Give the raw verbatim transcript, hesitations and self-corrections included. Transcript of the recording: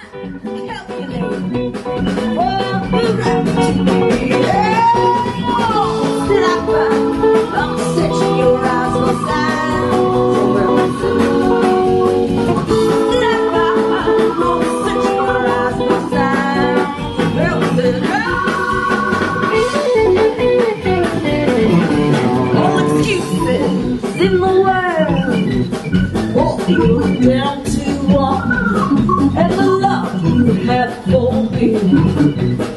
calculating. Oh, be right to me. Oh, sit up back. I'm searching your eyes for signs of where we're sitting. Sit up back. I'm searching your eyes for signs of where we're sitting. All excuses in the world. Walk you down to walk, and the love you have for me.